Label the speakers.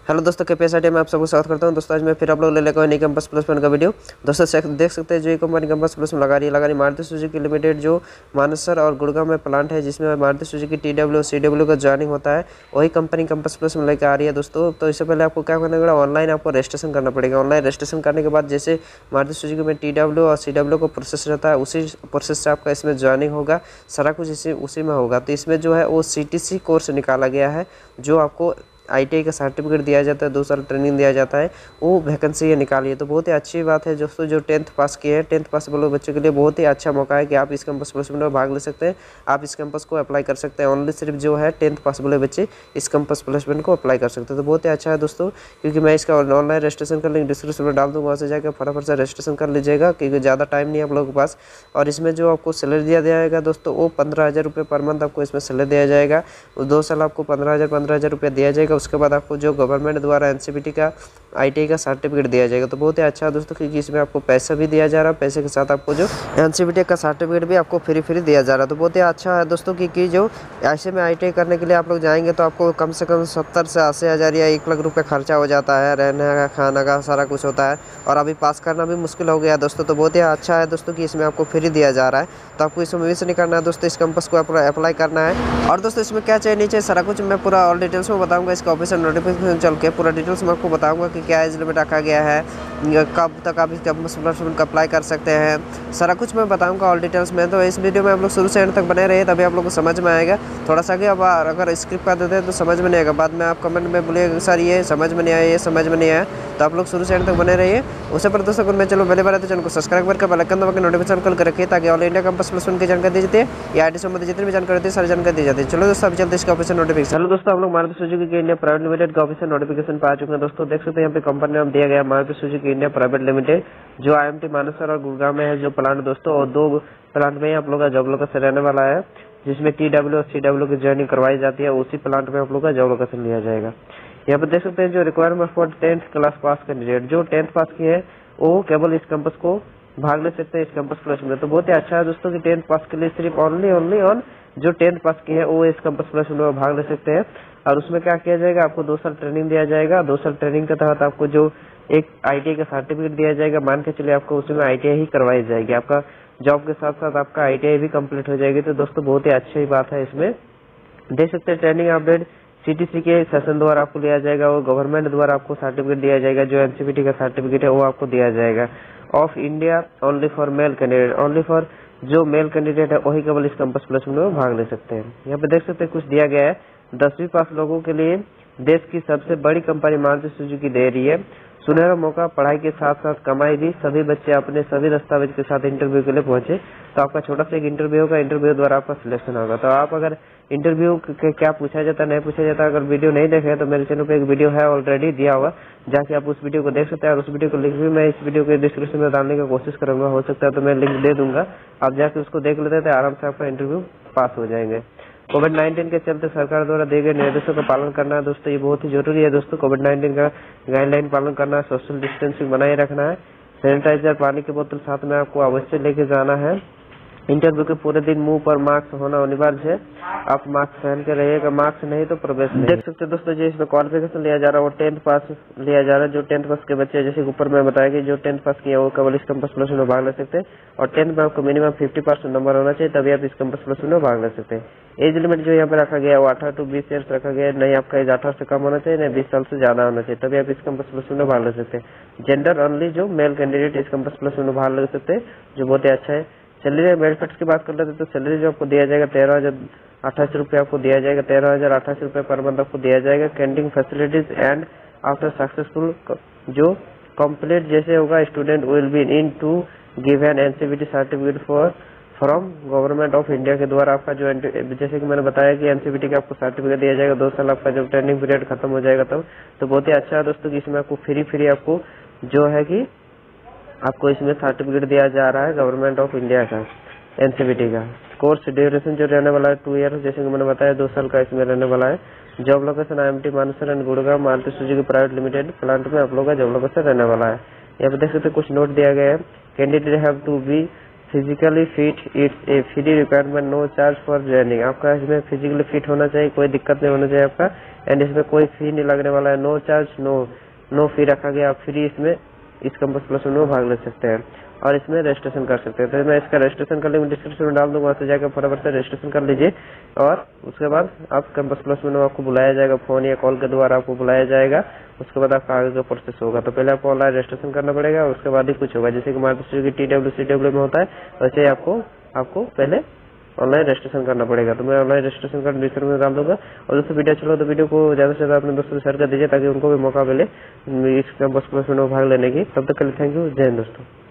Speaker 1: Hello दोस्तों, KPSIT में आप सबको स्वागत करता हूं। दोस्तों आज मैं फिर आप लोग ले लेकर नई कैंपस प्लेसमेंट का वीडियो। दोस्तों देख सकते हैं जो ये कंपनी कैंपस प्लेसमेंट लगा रही मारुति सुजुकी लिमिटेड, जो मानेसर और गुड़गांव में प्लांट है, जिसमें मारुति सुजुकी TW CW का ज्वाइनिंग होता है, वही कंपनी कैंपस प्लेसमेंट लेकर आ रही है दोस्तों। तो इससे पहले आपको क्या करना पड़ेगा, ऑनलाइन आपको रजिस्ट्रेशन करना पड़ेगा। ऑनलाइन रजिस्ट्रेशन करने के बाद जैसे मारुति सुजुकी में TW और CW का प्रोसेस रहता है, उसी प्रोसेस से आपका इसमें ज्वाइनिंग होगा। सारा कुछ उसी में होगा। तो इसमें जो है वो CTC कोर्स निकाला गया है, जो आपको ITI का सर्टिफिकेट दिया जाता है, 2 साल ट्रेनिंग दिया जाता है, वो वैकेंसी ये निकाली है। तो बहुत ही अच्छी बात है दोस्तों, जो 10th पास किए हैं, 10th पास वाले बच्चों के लिए बहुत ही अच्छा मौका है कि आप इस कैंपस प्लेसमेंट में भाग ले सकते हैं। आप इस कैंपस को अप्लाई कर सकते हैं। ओनली सिर्फ जो है 10th पास वाले बच्चे इस कैंपस प्लेसमेंट को अप्लाई कर सकते हैं। तो बहुत ही अच्छा है दोस्तों, क्योंकि मैं इसका ऑनलाइन रजिस्ट्रेशन का लिंक डिस्क्रिप्शन में डाल दूँगा, वहाँ से जाकर फटाफट से रजिस्ट्रेशन कर लीजिएगा, क्योंकि ज़्यादा टाइम नहीं है आप लोगों के पास। और इसमें जो आपको सैलरी दिया जाएगा दोस्तों, वो 15,000 रुपये पर मंथ आपको इसमें सैलरी दिया जाएगा। 2 साल आपको 15,000 रुपये दिया जाएगा। उसके बाद आपको जो गवर्नमेंट द्वारा NCVT का ITI का सर्टिफिकेट दिया जाएगा। तो बहुत ही अच्छा है दोस्तों, क्योंकि इसमें आपको पैसा भी दिया जा रहा है, पैसे के साथ आपको जो NCVT का सर्टिफिकेट भी आपको फ्री दिया जा रहा है। तो बहुत ही अच्छा है दोस्तों, क्योंकि जो ऐसे में ITI करने के लिए आप लोग जाएंगे तो आपको कम से कम 70 से 80 हज़ार या 1 लाख रुपये खर्चा हो जाता है, रहने का, खाना का, सारा कुछ होता है। और अभी पास करना भी मुश्किल हो गया दोस्तों। तो बहुत ही अच्छा है दोस्तों कि इसमें आपको फ्री दिया जा रहा है। तो आपको इसमें मिस नहीं करना है दोस्तों, इस कैंपस को अप्लाई करना है। और दोस्तों इसमें क्या चाहिए नहीं चाहिए सारा कुछ मैं पूरा ऑल डिटेल्स में बताऊंगा। इसका ऑफिशियल नोटिफिकेशन चल के पूरा डिटेल्स में आपको बताऊंगा कि क्या एज लिमिट रखा गया है, कब तक आप इस कैंपस प्लेसमेंट का अप्लाई कर सकते हैं, सारा कुछ मैं बताऊंगा ऑल डिटेल्स में। तो इस वीडियो में आप लोग शुरू से एंड तक बने रहिए, तभी आप लोग को समझ में आएगा। थोड़ा सा अब अगर स्क्रिप्ट कर देते हैं तो समझ में नहीं आएगा। बाद में आप कमेंट में बोलिएगा सर ये समझ में नहीं आया, ये समझ में नहीं आया। तो आप लोग शुरू से एंड तक बने रहिए। उससे पर दोस्तों मैं चलो पहले बार तो चैनल को सब्सक्राइब करके बेल आइकन दबा के नोटिफिकेशन कॉल कर रखिए, ताकि ऑल इंडिया कैंपस प्लेसमेंट की जानकारी दी जाती है या IT संबंधित जितनी भी जानकारी होती है सारी जानकारी दी जाती है। चलो दोस्तों अब चलते इसका ऑफिशियल नोटिफिकेशन। हेलो दोस्तों, हम लोग Maruti Suzuki India private limited का ऑफिशियल नोटिफिकेशन पा चुके हैं दोस्तों। देख सकते हैं यहाँ पे कंपनी नाम दिया गया Maruti Suzuki India private limited, जो IMT मानेसर और गुड़गांव में है जो प्लांट दोस्तों। और 2 प्लांट में आप लोग का जॉब लोकेशन रहने वाला है, जिसमें TW और CW की ज्वाइनिंग करवाई जाती है। उसी प्लांट में आप लोग का जॉब लोकेशन लिया जाएगा। यहाँ पर देख सकते हैं जो requirement for 10th class pass candidate, जो 10th पास किए हैं वो केवल इस कैंपस को भाग ले सकते हैं, इस कैंपस प्लेसमेंट। तो बहुत ही अच्छा है दोस्तों कि 10th पास के लिए सिर्फ ओनली ऑन जो 10th पास किए हैं वो इस कैंपस प्लेसमेंट में भाग ले सकते हैं। और उसमें क्या किया जाएगा, आपको 2 साल ट्रेनिंग दिया जाएगा। 2 साल ट्रेनिंग के तहत आपको जो एक ITI का सर्टिफिकेट दिया जाएगा, मान के चलिए आपको उसमें ITI ही करवाई जाएगी। आपका जॉब के साथ साथ आपका ITI भी कंप्लीट हो जाएगी। तो दोस्तों बहुत ही अच्छी बात है। इसमें देख सकते हैं ट्रेनिंग अपडेट CTC के सेशन द्वारा आपको लिया जाएगा, और गवर्नमेंट द्वारा आपको सर्टिफिकेट दिया जाएगा। जो NCVT का सर्टिफिकेट है वो आपको दिया जाएगा। Of India only for male candidate, only for जो मेल कैंडिडेट है वही केवल इस कैंपस प्लेसमेंट में भाग ले सकते हैं। यहाँ पे देख सकते हैं कुछ दिया गया है। 10वीं पास लोगों के लिए देश की सबसे बड़ी कंपनी मारुति सुजुकी दे रही है सुनहरा मौका, पढ़ाई के साथ साथ कमाई भी। सभी बच्चे अपने सभी दस्तावेज के साथ इंटरव्यू के लिए पहुंचे। तो आपका छोटा सा एक इंटरव्यू होगा, इंटरव्यू द्वारा आपका सिलेक्शन होगा। तो आप अगर इंटरव्यू के क्या पूछा जाता है नहीं पूछा जाता, अगर वीडियो नहीं देखे तो मेरे चैनल पे एक वीडियो है ऑलरेडी दिया हुआ, जाके आप उस वीडियो को देख सकते हैं। और उस वीडियो को लिंक भी मैं इस वीडियो के डिस्क्रिप्शन में डालने की कोशिश करूंगा, हो सकता है तो मैं लिंक दे दूंगा, आप जाके उसको देख लेते हैं तो आराम से आपका इंटरव्यू पास हो जाएंगे। कोविड-19 के चलते सरकार द्वारा दिए गए निर्देशों का पालन करना है दोस्तों, ये बहुत ही जरूरी है दोस्तों। कोविड-19 का गाइडलाइन पालन करना है, सोशल डिस्टेंसिंग बनाए रखना है, सैनिटाइजर, पानी की बोतल साथ में आपको अवश्य लेके जाना है। इंटरव्यू के पूरे दिन मुंह पर मास्क होना अनिवार्य है, आप मास्क पहन के रहिएगा, मास्क नहीं तो प्रवेश नहीं। देख सकते हैं दोस्तों जो इसमें क्वालिफिकेशन लिया जा रहा है वो 10th पास लिया जा रहा है। जो 10th पास के बच्चे, जैसे ऊपर में बताया कि जो 10th पास किया वो केवल इस कैंपस प्लेसमेंट में भाग ले सकते हैं। और 10th में आपको मिनिमम 50% नंबर होना चाहिए, तभी आप इस कैंपस प्लेसमेंट में भाग ले सकते हैं। एज लिमिट जो यहाँ पे रखा गया है वो 18 to 20 ईयर्स रखा गया है। नहीं आपका एज 18 से कम होना चाहिए, नहीं 20 साल से ज्यादा होना चाहिए, तभी आप इस कैंपस प्लेसमेंट में भाग ले सकते हैं। जेंडर ओनली जो मेल कैंडिडेट इस कैंपस प्लेसमेंट में भाग ले सकते हैं, जो बहुत ही अच्छा है। सैलरी बेनिफिट्स की बात कर लेते तो सैलरी जो आपको दिया जाएगा 13,088 रुपये आपको दिया जाएगा। 13,088 रुपये पर मंथ आपको दिया जाएगा। Canteen facilities and after successful जो कंप्लीट जैसे होगा, student will be in to give an NCVT certificate from government of India के द्वारा आपका जो जैसे कि मैंने बताया कि NCVT का आपको सर्टिफिकेट दिया जाएगा। 2 साल आपका जब ट्रेनिंग पीरियड खत्म हो जाएगा तब। तो बहुत ही अच्छा है दोस्तों कि इसमें आपको फ्री आपको जो है कि आपको इसमें सर्टिफिकेट दिया जा रहा है गवर्नमेंट ऑफ इंडिया का, NCVT का। कोर्स ड्यूरेशन जो रहने वाला है 2 ईयर, जैसे कि मैंने बताया 2 साल का इसमें रहने वाला है। Job location IMT Manesar and Gurgaon Maruti Suzuki private limited plant में आप लोग का जॉब लोकेशन रहने वाला है। यहाँ पे देख सकते कुछ नोट दिया गया है। Candidate have to be physically fit it's a free requirement, no charge for joining. आपका इसमें फिजिकली फिट होना चाहिए, कोई दिक्कत नहीं होना चाहिए आपका। एंड इसमें कोई फी नहीं लगने वाला है, नो चार्ज, नो फी रखा गया। आप फ्री इसमें इस कैंपस प्लेसमेंट में भाग ले सकते हैं और इसमें रजिस्ट्रेशन कर सकते हैं। तो मैं इसका रजिस्ट्रेशन का लिंक डिस्क्रिप्शन में डाल दूंगा, वहाँ से जाकर फटाफट से रजिस्ट्रेशन कर लीजिए और उसके बाद आप कैंपस प्लेसमेंट में आपको बुलाया जाएगा, फोन या कॉल के द्वारा आपको बुलाया जाएगा। उसके बाद आपका आगे का प्रोसेस होगा। तो पहले आपको ऑनलाइन रजिस्ट्रेशन करना पड़ेगा, उसके बाद ही कुछ होगा। जैसे कि मारुति सुजुकी TW में होता है, वैसे ही आपको पहले ऑनलाइन रजिस्ट्रेशन करना पड़ेगा। तो मैं ऑनलाइन रजिस्ट्रेशन का डिस्क्रिप्शन में डाल दूंगा। और दोस्तों वीडियो चलो तो वीडियो को ज्यादा से ज्यादा अपने दोस्तों को शेयर कर दीजिए ताकि उनको भी मौका मिले इस कैंपस प्लेसमेंट में भाग लेने की। तब तक के लिए थैंक यू, जय हिंद दोस्तों।